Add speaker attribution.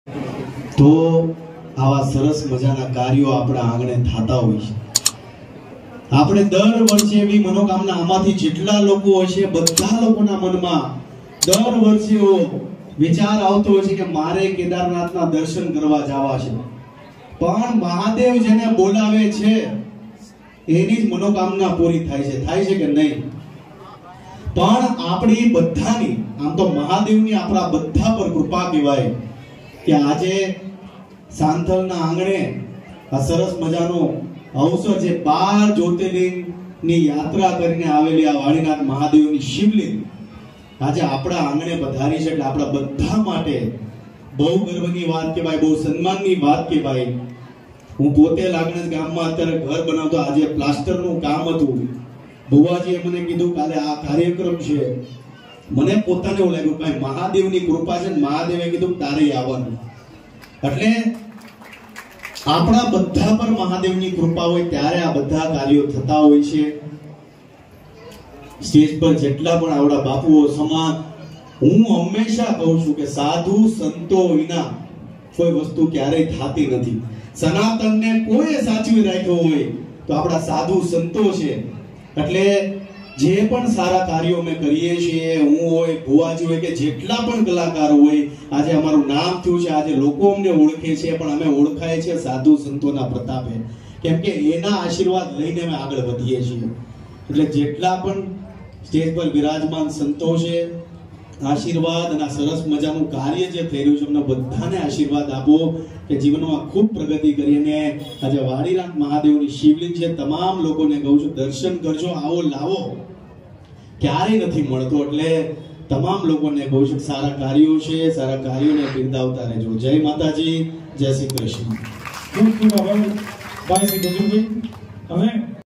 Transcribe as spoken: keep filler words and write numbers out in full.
Speaker 1: તો આવા સરસ મજાના કાર્યો આપણા આંગણે થતા હોય છે. આપણે દર વર્ષે એવી મનોકામના આમાંથી જેટલા લોકો હશે બધા લોકોના મનમાં દર વર્ષે એવો વિચાર આવતો હોય છે કે મારે કેદારનાથના દર્શન કરવા જવા છે. પણ મહાદેવ જેને બોલાવે છે એની જ મનોકામના પૂરી થાય છે. થાય છે કે નહીં? પણ આપણી બધાની, આમ તો મહાદેવની આપણા બધા પર કૃપા કહેવાય કે આજે સાંથલના આંગણે આ સરસ મજાનો અવસર છે. બાર જ્યોતિર્લિંગની યાત્રા કરીને આવેલી આ વાળીનાથ મહાદેવની શિવલિંગ આજે આપણા આંગણે પધારી છે. એટલે આપણા બધા માટે બહુ ગર્વની વાત કહેવાય, બહુ સન્માનની વાત કહેવાય. હું પોતે લાગણજ ગામમાં અત્યારે ઘર બનાવતો, આજે પ્લાસ્ટરનું કામ હતું. ભુવાજીએ મને કીધું કાલે આ કાર્યક્રમ છે. મને પોતાને એવું લાગ્યું ભાઈ મહાદેવની કૃપા છે. મહાદેવે કીધું તારે આવવાનું. એટલે આપણા બધા પર મહાદેવની કૃપા હોય ત્યારે આ બધા કાર્યો થતા હોય છે. સ્ટેજ પર જેટલા પણ આવડા બાપુઓ સમાન, હું હંમેશા કહું છું કે સાધુ સંતો વિના કોઈ વસ્તુ ક્યારેય થતી નથી. સનાતનને કોઈ સાચવી રાખ્યો હોય તો આપણા સાધુ સંતો છે. એટલે જે પણ સારા કાર્યો અમે કરીએ છીએ, હું હોય, ભુવાજી હોય કે જેટલા પણ કલાકારો હોય, આજે અમારું નામ થયું છે, આજે લોકો અમને ઓળખે છે, પણ અમે ઓળખાય છે સાધુ સંતોના પ્રતાપે. કેમ કે એના આશીર્વાદ લઈને અમે આગળ વધીએ છીએ. એટલે જેટલા પણ સ્ટેજ પર બિરાજમાન સંતો છે, આશીર્વાદ અને સરસ મજાનું કાર્ય જે થઈ રહ્યું છે, અમને બધાને આશીર્વાદ આપો કે જીવનમાં ખૂબ પ્રગતિ કરીને આજે વાડીનાથ મહાદેવની શિવલિંગ છે. તમામ લોકોને કહું છું દર્શન કરજો, આવો લાવો, ક્યારેય નથી મળતો. એટલે તમામ લોકોને કહું છું સારા કાર્યો છે, સારા કાર્યોને બિરદાવતા રહેજો. જય માતાજી, જય શ્રી કૃષ્ણ.
Speaker 2: ખૂબ ખૂબ આભાર ભાઈ શ્રી ગજુભાઈ. હવે